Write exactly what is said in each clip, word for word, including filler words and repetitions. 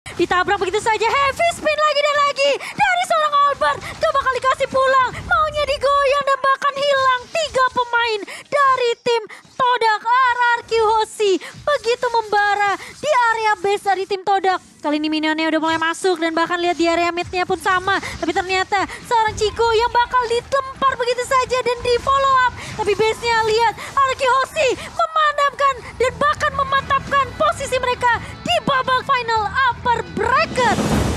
Ditabrak begitu saja, heavy spin lagi dan lagi dari seorang Albert. Gak bakal dikasih pulang, maunya digoyang dan bahkan hilang. Tiga pemain dari tim Todak R R Q Hoshi begitu membara di area base dari tim Todak. Kali ini minionnya udah mulai masuk dan bahkan lihat di area midnya pun sama. Tapi ternyata seorang Chico yang bakal dilempar begitu saja dan di follow up. Tapi base-nya lihat R R Q Hoshi memadamkan dan bahkan memantapkan posisi mereka di babak final upper bracket.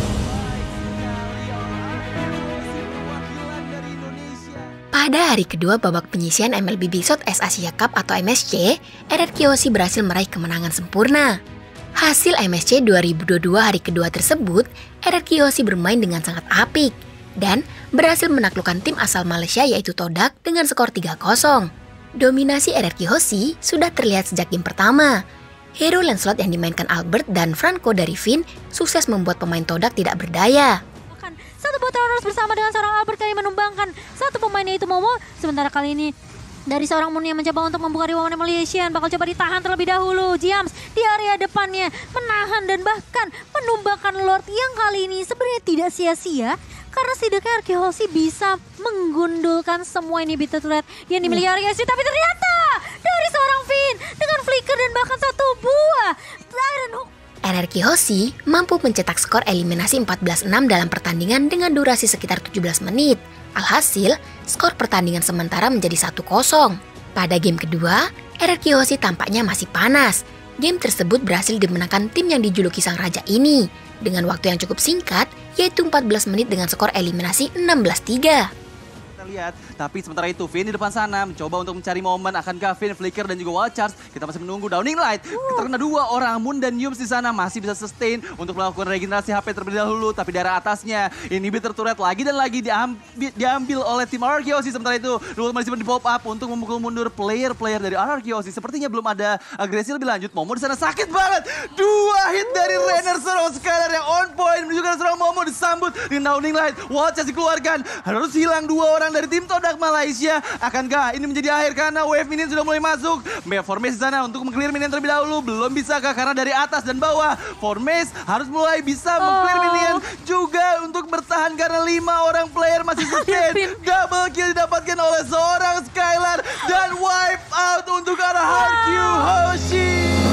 Pada hari kedua babak penyisian M L B Big Shot S Asia Cup atau M S C, R R Q Hoshi berhasil meraih kemenangan sempurna. Hasil M S C dua ribu dua puluh dua hari kedua tersebut, R R Q Hoshi bermain dengan sangat apik dan berhasil menaklukkan tim asal Malaysia yaitu Todak dengan skor tiga kosong. Dominasi R R Q Hoshi sudah terlihat sejak game pertama. Hero Lancelot yang dimainkan Albert dan Franco dari Finn sukses membuat pemain Todak tidak berdaya. Satu botol harus bersama dengan seorang Albert kali menumbangkan satu pemainnya itu Momo. Sementara kali ini dari seorang Moon yang mencoba untuk membuka riwawan Malaysian bakal coba ditahan terlebih dahulu. Jams di area depannya menahan dan bahkan menumbangkan Lord yang kali ini sebenarnya tidak sia-sia karena setidaknya R R Q Hoshi bisa menggundulkan semua inhibitor turret yang dimiliki R R Q Hoshi. Tapi ternyata dari seorang Finn dengan flicker dan bahkan satu buah Iron Hook, R R Q Hoshi mampu mencetak skor eliminasi empat belas enam dalam pertandingan dengan durasi sekitar tujuh belas menit. Alhasil, skor pertandingan sementara menjadi satu kosong. Pada game kedua, R R Q Hoshi tampaknya masih panas. Game tersebut berhasil dimenangkan tim yang dijuluki Sang Raja ini dengan waktu yang cukup singkat, yaitu empat belas menit dengan skor eliminasi enam belas tiga. Lihat, tapi sementara itu Finn di depan sana mencoba untuk mencari momen. Akankah Finn, Flicker dan juga Wild Charge? Kita masih menunggu Downing Light. Uh. Terkena dua orang, Moon dan Yums di sana masih bisa sustain untuk melakukan regenerasi H P terlebih dahulu. Tapi daerah atasnya inhibitor turret lagi dan lagi diambil, diambil oleh tim R R Q Hoshi. Sementara itu Duel masih di pop up untuk memukul mundur player-player dari R R Q Hoshi. Sepertinya belum ada agresi lebih lanjut. Momo di sana sakit banget. Dua hit dari Rainer seorang Skylar yang on point menunjukkan seorang Momo disambut dengan Downing Light. Wild Charge dikeluarkan. Harus hilang dua orang dari tim Todak Malaysia. Akankah ini menjadi akhir karena wave minion sudah mulai masuk? Formace di sana untuk meng-clear minion terlebih dahulu. Belum bisakah karena dari atas dan bawah Formace harus mulai bisa meng-clear minion juga untuk bertahan karena lima orang player masih sustain. Double kill didapatkan oleh seorang Skylar dan wipe out untuk R R Q Hoshi.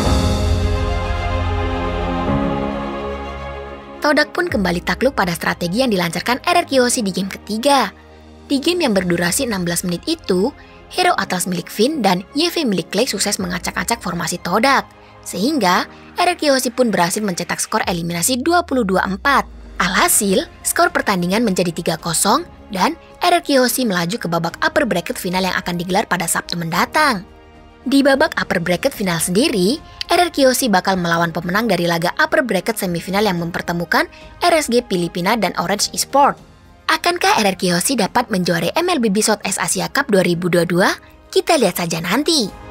Todak pun kembali takluk pada strategi yang dilancarkan R R Q Hoshi di game ketiga. Di game yang berdurasi enam belas menit itu, Hero Atlas milik Finn dan Y V milik Clay sukses mengacak-acak formasi Todak. Sehingga, R R Q Hoshi pun berhasil mencetak skor eliminasi dua puluh dua empat. Alhasil, skor pertandingan menjadi tiga kosong dan R R Q Hoshi melaju ke babak upper bracket final yang akan digelar pada Sabtu mendatang. Di babak upper bracket final sendiri, R R Q Hoshi bakal melawan pemenang dari laga upper bracket semifinal yang mempertemukan R S G Filipina dan Orange Esports. Akankah R R Q Hoshi dapat menjuarai M L B Big Shot S Asia Cup dua ribu dua puluh dua? Kita lihat saja nanti.